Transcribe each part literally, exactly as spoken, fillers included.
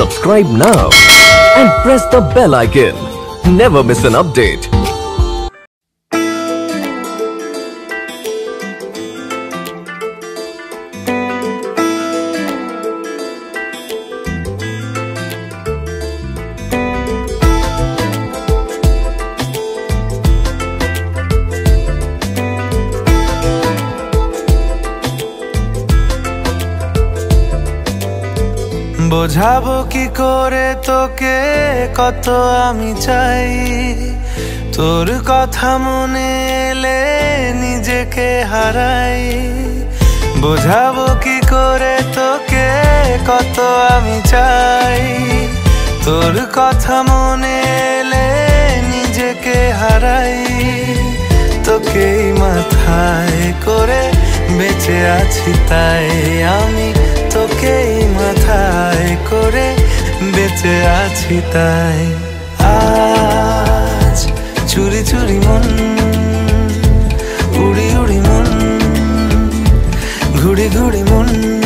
Subscribe now and press the bell icon. Never miss an update. বোঝাবো কি করে তোকে কত আমি চাই, তোর কথা মনে এলে নিজেকে হারাই। বোঝাবো কি করে তোকে কত আমি চাই, তোর কথা মনে এলে নিজেকে হারাই। তোকেই মাথায় করে বেঁচে আছি তাই আমি, তোকেই মাথায় করে বেঁচে আছি তাই। আজ চুরি চুরি মন, উড়ি উড়ি মন, ঘুড়ি ঘুড়ি মন।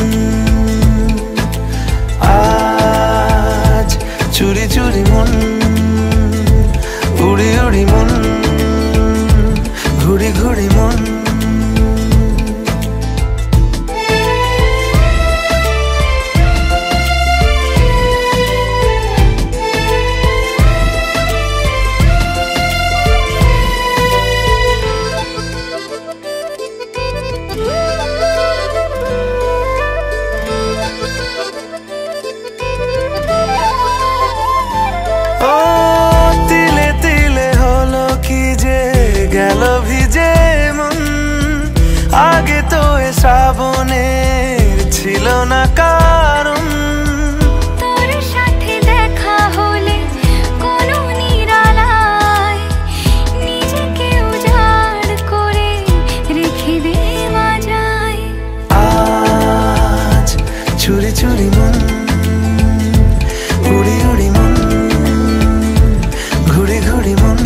আজ চুরি চুরি মন, উড়ি উড়ি মন, ঘুড়ি ঘুড়ি মন। গেল ভিজে মন, আগে তো এ শ্রাবণের ছিল না কারণ। তোর সাথে দেখা হলে কোনো নিরালায় নিজেকে উজাড় করে রেখে দে মাঝায়। আজ চুরি চুরি মন, উড়ি উড়ি মন, ঘুড়ি ঘুড়ি মন।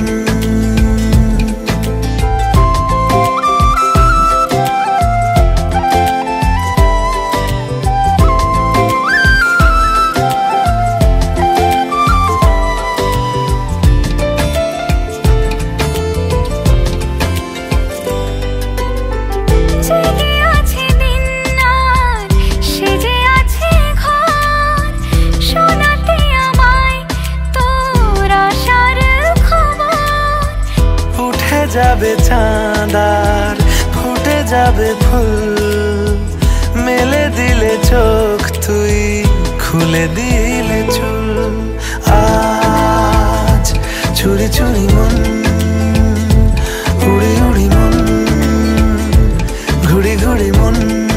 যাবে চাঁদার ফুটে যাবে ফুল, মেলে দিলে চোখ তুই খুলে দিলে চুল। আজ চুরি চুরি মন, উড়ি উড়ি মন, ঘুড়ি ঘুড়ি মন।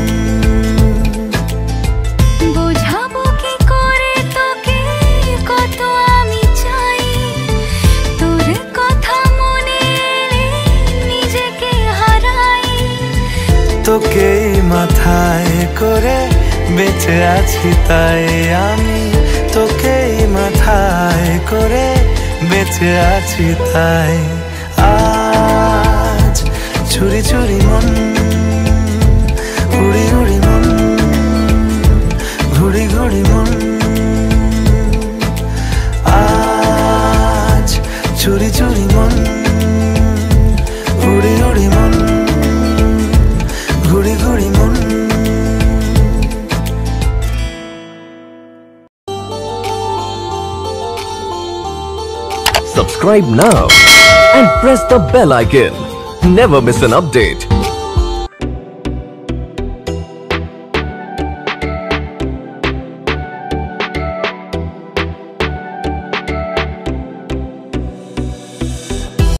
বোঝাবো কি করে তোকে কত আমি চাই, তোর কথা মনে এলে নিজেকে হারাই। তোকেই মাথায় করে বেঁচে আছি তাই আমি, তোকেই মাথায় করে বেঁচে আছি তাই। আজ চুরি চুরি মন, উড়ি উড়ি মন, ঘুড়ি ঘুড়ি মন। আজ চুরি চুরি মন, উড়ি উড়ি মন, ঘুড়ি ঘুড়ি মন। Subscribe now and press the bell icon. Never miss an update.